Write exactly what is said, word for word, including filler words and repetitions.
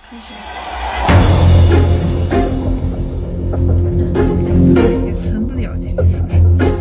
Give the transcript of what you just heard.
开始。也存不了，其实说实话。